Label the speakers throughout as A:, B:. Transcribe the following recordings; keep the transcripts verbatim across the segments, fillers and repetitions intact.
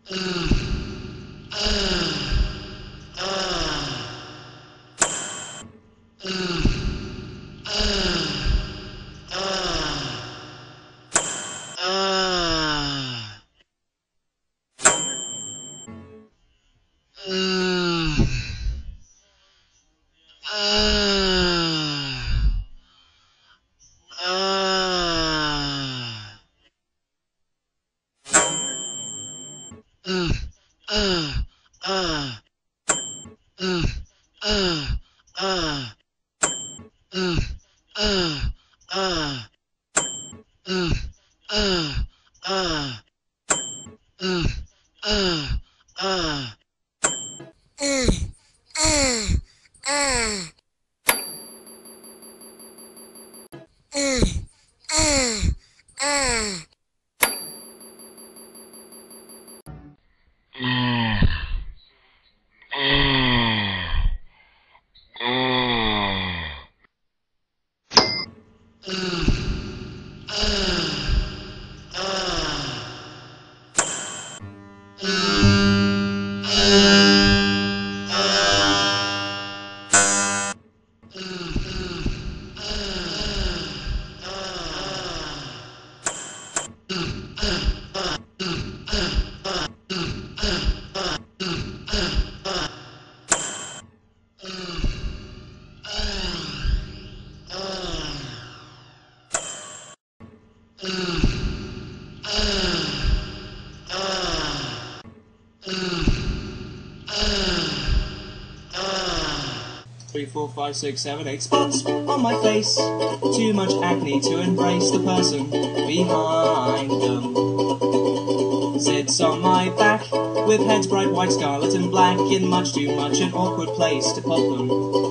A: Three, four, five, six, seven, eight spots on my face. Too much acne to embrace the person behind them. Sits on my back with heads bright white, scarlet and black, in much too much an awkward place to pop them.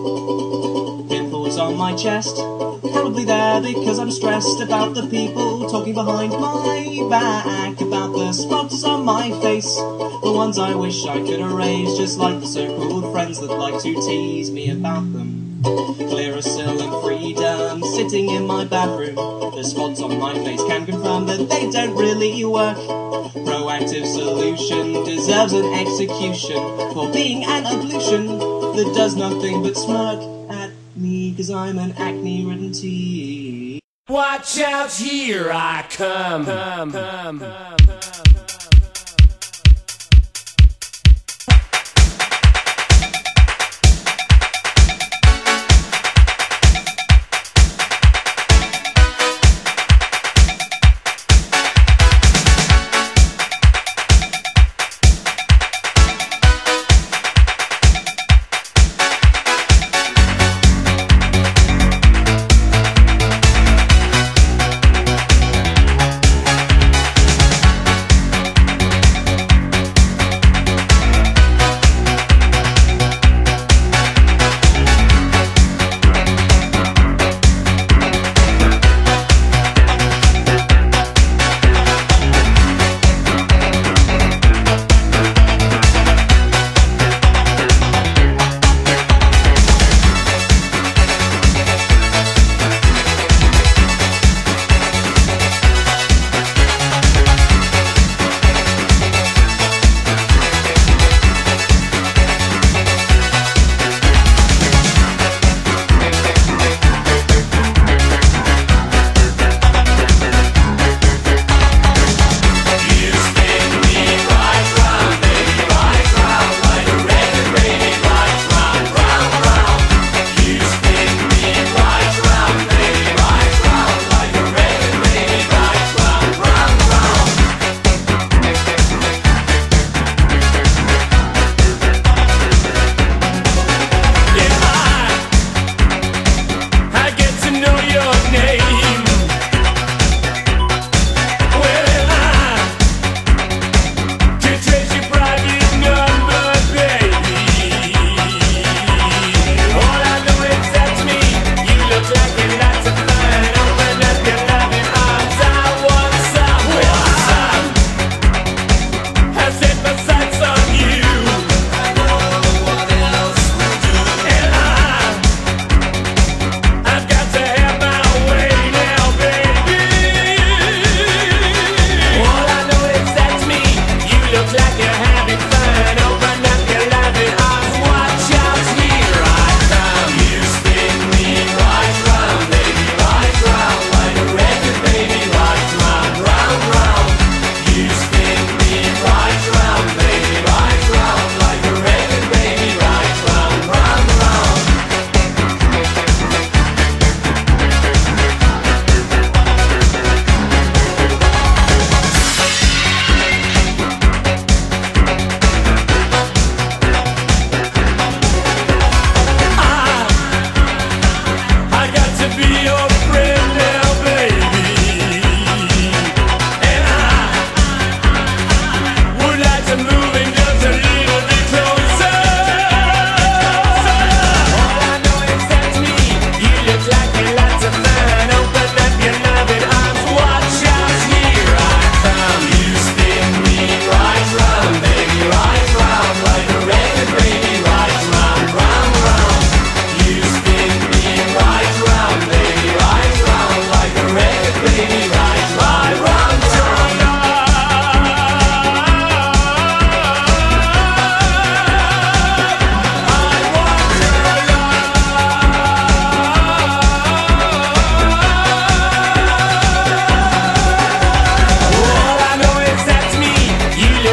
A: Pimples on my chest, probably there because I'm stressed about the people talking behind my back about the spots on my face, the ones I wish I could erase, just like the so-called friends that like to tease me about them. Clearasil and freedom sitting in my bathroom. The spots on my face can confirm that they don't really work. Proactive solution deserves an execution for being an ablution that does nothing but smirk at me, cause I'm an acne-ridden tea.
B: Watch out, here I come. come, come, come.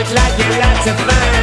B: Looks like you're lots of fun.